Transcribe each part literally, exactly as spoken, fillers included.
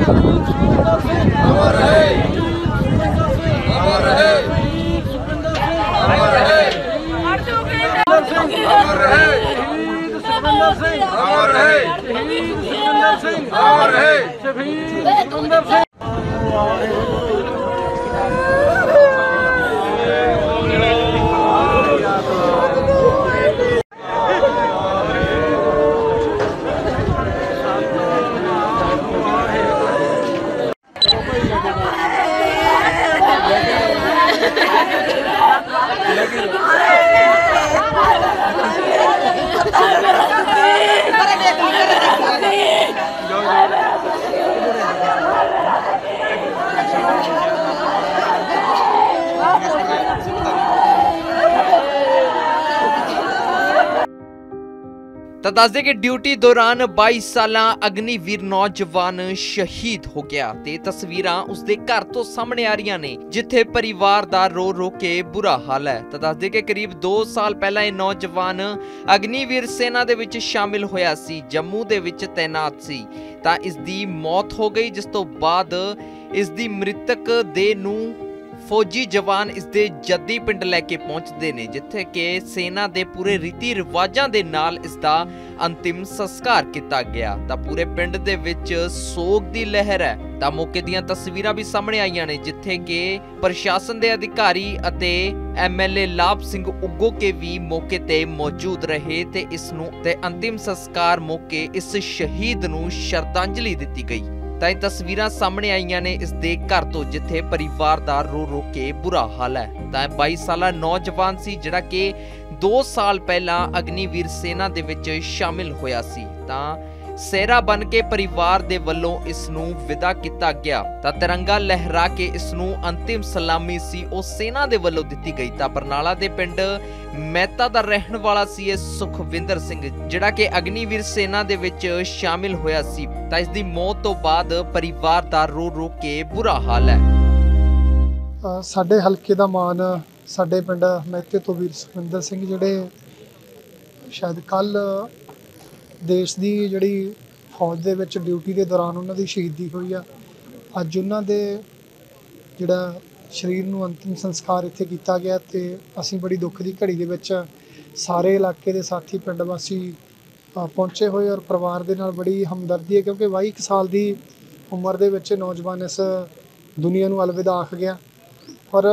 अमर रहे, अमर रहे, अमर रहे, अमर रहे, अमर रहे, अमर रहे। ਤਾਂ ਦੱਸਦੇ ਕਿ ਡਿਊਟੀ ਦੌਰਾਨ ਬਾਈ ਸਾਲਾਂ ਅਗਨੀਵੀਰ ਨੌਜਵਾਨ ਸ਼ਹੀਦ ਹੋ ਗਿਆ ਤੇ ਤਸਵੀਰਾਂ ਉਸਦੇ ਘਰ ਤੋਂ ਸਾਹਮਣੇ ਆ ਰਹੀਆਂ ਨੇ, ਜਿੱਥੇ ਪਰਿਵਾਰ ਦਾ ਰੋ ਰੋ ਕੇ ਬੁਰਾ ਹਾਲ ਹੈ। ਤਾਂ ਦੱਸਦੇ ਕਿ ਕਰੀਬ ਦੋ ਸਾਲ ਪਹਿਲਾਂ ਇਹ ਨੌਜਵਾਨ ਅਗਨੀਵੀਰ ਸੈਨਾ ਦੇ ਵਿੱਚ ਸ਼ਾਮਿਲ ਹੋਇਆ ਸੀ, ਜੰਮੂ ਦੇ ਵਿੱਚ ਤੈਨਾਤ ਸੀ। ਤਾਂ ਇਸ ਦੀ ਮੌਤ ਹੋ ਗਈ, ਜਿਸ ਤੋਂ ਬਾਅਦ ਇਸ ਦੀ ਮ੍ਰਿਤਕ ਦੇਹ ਨੂੰ ਫੌਜੀ ਜਵਾਨ ਇਸ ਦੇ ਜੱਦੀ ਪਿੰਡ ਲੈ ਕੇ ਪਹੁੰਚਦੇ ਨੇ, ਜਿੱਥੇ ਕਿ ਸੈਨਾ ਦੇ ਪੂਰੇ ਰੀਤੀ ਰਿਵਾਜਾਂ ਦੇ ਨਾਲ ਇਸ ਦਾ ਅੰਤਿਮ ਸੰਸਕਾਰ ਕੀਤਾ ਗਿਆ। ਤਾਂ ਪੂਰੇ ਪਿੰਡ ਦੇ ਵਿੱਚ ਸੋਗ ਦੀ ਲਹਿਰ ਹੈ। ਤਾਂ ਮੌਕੇ ਦੀਆਂ ਤਸਵੀਰਾਂ ਵੀ ਸਾਹਮਣੇ ਆਈਆਂ ਨੇ, ਜਿੱਥੇ ਕਿ ਪ੍ਰਸ਼ਾਸਨ ਦੇ ਅਧਿਕਾਰੀ ਅਤੇ ਐਮਐਲਏ ਲਾਭ ਸਿੰਘ ਉਗੋਕੇ ਵੀ ਮੌਕੇ ਤੇ ਮੌਜੂਦ ਰਹੇ ਤੇ ਇਸ ਨੂੰ ਤੇ ਅੰਤਿਮ ਸੰਸਕਾਰ ਮੌਕੇ ਇਸ ਸ਼ਹੀਦ ਨੂੰ ਸ਼ਰਧਾਂਜਲੀ ਦਿੱਤੀ ਗਈ। ਤਾਂ ਇਹ ਤਸਵੀਰਾਂ ਸਾਹਮਣੇ ਆਈਆਂ ਨੇ ਇਸ ਦੇ ਘਰ ਤੋਂ, ਜਿੱਥੇ ਪਰਿਵਾਰ ਦਾ ਰੋ ਰੋ ਕੇ ਬੁਰਾ ਹਾਲ ਹੈ। ਤਾਂ ਬਾਈ ਸਾਲਾ ਨੌਜਵਾਨ ਸੀ ਜਿਹੜਾ ਕਿ ਦੋ ਸਾਲ ਪਹਿਲਾਂ ਅਗਨੀਵੀਰ ਸੈਨਾ ਦੇ ਵਿੱਚ ਸ਼ਾਮਿਲ ਹੋਇਆ ਸੀ। ਤਾਂ ਸਿਹਰਾ ਬਣ ਕੇ ਪਰਿਵਾਰ ਦੇ ਵੱਲੋਂ ਇਸ ਨੂੰ ਵਿਦਾ ਕੀਤਾ ਗਿਆ। ਤਾਂ ਤਿਰੰਗਾ ਲਹਿਰਾ ਕੇ ਇਸ ਨੂੰ ਅੰਤਿਮ ਸਲਾਮੀ ਸੀ ਉਹ ਸੈਨਾ ਦੇ ਵੱਲੋਂ ਦਿੱਤੀ ਗਈ। ਤਾਂ ਬਰਨਾਲਾ ਦੇ ਪਿੰਡ ਮਹਿਤਾ ਦਾ ਰਹਿਣ ਵਾਲਾ ਸੀ ਇਹ ਸੁਖਵਿੰਦਰ ਸਿੰਘ, ਜਿਹੜਾ ਕਿ ਅਗਨੀਵੀਰ ਸੈਨਾ ਦੇ ਵਿੱਚ ਸ਼ਾਮਿਲ ਹੋਇਆ ਸੀ। ਤਾਂ ਇਸ ਦੀ ਮੌਤ ਤੋਂ ਬਾਅਦ ਪਰਿਵਾਰ ਦਾ ਰੋ ਰੋ ਕੇ ਬੁਰਾ ਹਾਲ ਹੈ। ਸਾਡੇ ਹਲਕੇ ਦਾ ਮਾਨ ਸਾਡੇ ਪਿੰਡ ਮਹਿਤੇ ਤੋਂ ਵੀਰ ਸੁਖਵਿੰਦਰ ਸਿੰਘ, ਜਿਹੜੇ ਸ਼ਾਇਦ ਕੱਲ ਦੇਸ਼ ਦੀ ਜਿਹੜੀ ਫੌਜ ਦੇ ਵਿੱਚ ਡਿਊਟੀ ਦੇ ਦੌਰਾਨ ਉਹਨਾਂ ਦੀ ਸ਼ਹੀਦੀ ਹੋਈ ਆ। ਅੱਜ ਉਹਨਾਂ ਦੇ ਜਿਹੜਾ ਸਰੀਰ ਨੂੰ ਅੰਤਿਮ ਸੰਸਕਾਰ ਇੱਥੇ ਕੀਤਾ ਗਿਆ ਤੇ ਅਸੀਂ ਬੜੀ ਦੁੱਖ ਦੀ ਘੜੀ ਦੇ ਵਿੱਚ ਸਾਰੇ ਇਲਾਕੇ ਦੇ ਸਾਥੀ ਪਿੰਡ ਵਾਸੀ ਪਹੁੰਚੇ ਹੋਏ ਔਰ ਪਰਿਵਾਰ ਦੇ ਨਾਲ ਬੜੀ ਹਮਦਰਦੀ ਹੈ, ਕਿਉਂਕਿ ਬਾਈ ਇੱਕ ਸਾਲ ਦੀ ਉਮਰ ਦੇ ਵਿੱਚ ਨੌਜਵਾਨ ਇਸ ਦੁਨੀਆ ਨੂੰ ਅਲਵਿਦਾ ਆਖ ਗਿਆ। ਪਰ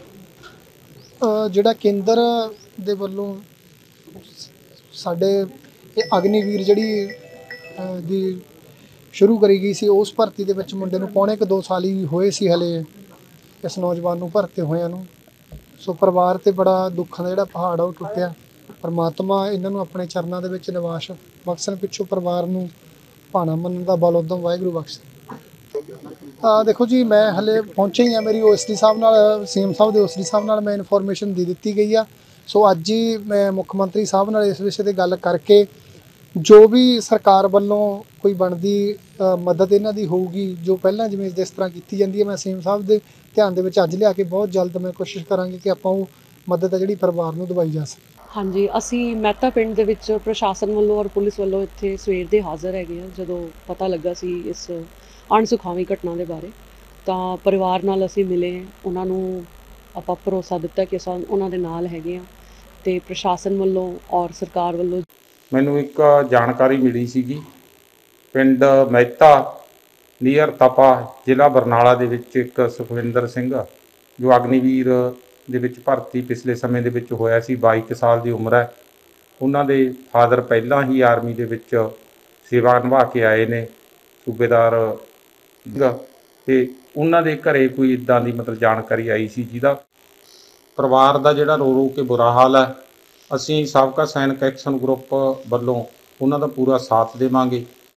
ਜਿਹੜਾ ਕੇਂਦਰ ਦੇ ਵੱਲੋਂ ਸਾਡੇ ਇਹ ਅਗਨੀਵੀਰ ਜਿਹੜੀ ਦੀ ਸ਼ੁਰੂ ਕਰੀ ਗਈ ਸੀ, ਉਸ ਭਰਤੀ ਦੇ ਵਿੱਚ ਮੁੰਡੇ ਨੂੰ ਪੌਣੇ ਕੁ ਦੋ ਸਾਲ ਹੀ ਹੋਏ ਸੀ ਹਲੇ ਇਸ ਨੌਜਵਾਨ ਨੂੰ ਭਰਤੀ ਹੋਇਆਂ ਨੂੰ। ਸੋ ਪਰਿਵਾਰ ਤੇ ਬੜਾ ਦੁੱਖਾਂ ਦਾ ਜਿਹੜਾ ਪਹਾੜ ਆ ਉਹ ਟੁੱਟਿਆ। ਪਰਮਾਤਮਾ ਇਹਨਾਂ ਨੂੰ ਆਪਣੇ ਚਰਨਾਂ ਦੇ ਵਿੱਚ ਨਿਵਾਸ ਬਖਸ਼ਣ, ਪਿੱਛੋਂ ਪਰਿਵਾਰ ਨੂੰ ਭਾਣਾ ਮੰਨਣ ਦਾ ਬਲ ਉਦੋਂ ਵਾਹਿਗੁਰੂ ਬਖਸ਼। ਦੇਖੋ ਜੀ, ਮੈਂ ਹਲੇ ਪਹੁੰਚਿਆ ਹੀ ਆ, ਮੇਰੀ ਓਐਸਡੀ ਸਾਹਿਬ ਨਾਲ ਸੀਐਮ ਸਾਹਿਬ ਦੇ ਓਐਸਡੀ ਸਾਹਿਬ ਨਾਲ ਮੈਂ ਇਨਫੋਰਮੇਸ਼ਨ ਦੇ ਦਿੱਤੀ ਗਈ ਆ। ਸੋ ਅੱਜ ਹੀ ਮੈਂ ਮੁੱਖ ਮੰਤਰੀ ਸਾਹਿਬ ਨਾਲ ਇਸ ਵਿਸ਼ੇ 'ਤੇ ਗੱਲ ਕਰਕੇ ਜੋ ਵੀ ਸਰਕਾਰ ਵੱਲੋਂ ਕੋਈ ਬਣਦੀ ਮਦਦ ਇਹਨਾਂ ਦੀ ਹੋਊਗੀ, ਜੋ ਪਹਿਲਾਂ ਜਿਵੇਂ ਜਿਸ ਤਰ੍ਹਾਂ ਕੀਤੀ ਜਾਂਦੀ ਹੈ, ਮੈਂ ਸੀਐਮ ਸਾਹਿਬ ਦੇ ਧਿਆਨ ਦੇ ਵਿੱਚ ਅੱਜ ਲਿਆ ਕੇ ਬਹੁਤ ਜਲਦ ਮੈਂ ਕੋਸ਼ਿਸ਼ ਕਰਾਂਗੀ ਕਿ ਆਪਾਂ ਉਹ ਮਦਦ ਹੈ ਜਿਹੜੀ ਪਰਿਵਾਰ ਨੂੰ ਦਵਾਈ ਜਾ ਸਕੇ। ਹਾਂਜੀ, ਅਸੀਂ ਮਹਿਤਾ ਪਿੰਡ ਦੇ ਵਿੱਚ ਪ੍ਰਸ਼ਾਸਨ ਵੱਲੋਂ ਔਰ ਪੁਲਿਸ ਵੱਲੋਂ ਇੱਥੇ ਸਵੇਰ ਦੇ ਹਾਜ਼ਰ ਹੈਗੇ ਹਾਂ। ਜਦੋਂ ਪਤਾ ਲੱਗਾ ਸੀ ਇਸ ਅਣਸੁਖਾਵੀਂ ਘਟਨਾ ਦੇ ਬਾਰੇ, ਤਾਂ ਪਰਿਵਾਰ ਨਾਲ ਅਸੀਂ ਮਿਲੇ, ਉਹਨਾਂ ਨੂੰ ਆਪਾਂ ਭਰੋਸਾ ਦਿੱਤਾ ਕਿ ਅਸੀਂ ਉਹਨਾਂ ਦੇ ਨਾਲ ਹੈਗੇ ਹਾਂ। ਤੇ ਪ੍ਰਸ਼ਾਸਨ ਵੱਲੋਂ ਔਰ ਸਰਕਾਰ ਵੱਲੋਂ ਮੈਨੂੰ ਇੱਕ ਜਾਣਕਾਰੀ ਮਿਲੀ ਸੀਗੀ, ਪਿੰਡ ਮਹਿਤਾ ਨੀਅਰ ਤਪਾ ਜ਼ਿਲ੍ਹਾ ਬਰਨਾਲਾ ਦੇ ਵਿੱਚ ਇੱਕ ਸੁਖਵਿੰਦਰ ਸਿੰਘ ਜੋ ਅਗਨੀਵੀਰ ਦੇ ਵਿੱਚ ਭਰਤੀ ਪਿਛਲੇ ਸਮੇਂ ਦੇ ਵਿੱਚ ਹੋਇਆ ਸੀ, ਬਾਈ ਕੁ ਸਾਲ ਦੀ ਉਮਰ ਹੈ। ਉਹਨਾਂ ਦੇ ਫਾਦਰ ਪਹਿਲਾਂ ਹੀ ਆਰਮੀ ਦੇ ਵਿੱਚ ਸੇਵਾ ਨਿਭਾ ਕੇ ਆਏ ਨੇ, ਸੂਬੇਦਾਰ, ਤੇ ਉਹਨਾਂ ਦੇ ਘਰੇ ਕੋਈ ਇੱਦਾਂ ਦੀ ਮਤਲਬ ਜਾਣਕਾਰੀ ਆਈ ਸੀ ਜਿਹਦਾ ਪਰਿਵਾਰ ਦਾ ਜਿਹੜਾ ਰੋ ਰੋ ਕੇ ਬੁਰਾ ਹਾਲ ਹੈ। ਅਸੀਂ ਸਾਬਕਾ ਸੈਨਿਕ ਐਕਸ਼ਨ ਗਰੁੱਪ ਵੱਲੋਂ ਉਹਨਾਂ ਦਾ ਪੂਰਾ ਸਾਥ ਦੇਵਾਂਗੇ।